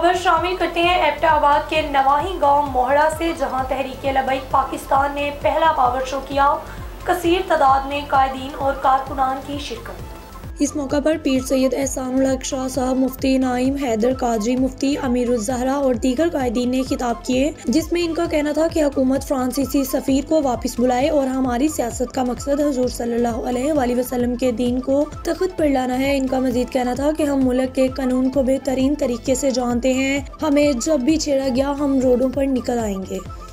खबर शामिल करते हैं एबटाबाद के नवाही गांव मोहड़ा से, जहां तहरीक लबैक पाकिस्तान ने पहला पावर शो किया। कसीर तादाद में कायदीन और कारकुनान की शिरकत। इस मौका पर पीर सैयद एहसानुल हक शाह साहब, मुफ्ती नाइम हैदर कादरी, मुफ्ती अमीरुज़्ज़हरा और दीगर कायदीन ने खिताब किए, जिसमें इनका कहना था कि हुकूमत फ्रांसीसी सफ़ीर को वापस बुलाए और हमारी सियासत का मकसद हुजूर सल्लल्लाहु अलैहि वसल्लम के दीन को तख्त पर लाना है। इनका मजीद कहना था कि हम मुल्क के कानून को बेहतरीन तरीके से जानते हैं, हमें जब भी छेड़ा गया हम रोडों पर निकल आएंगे।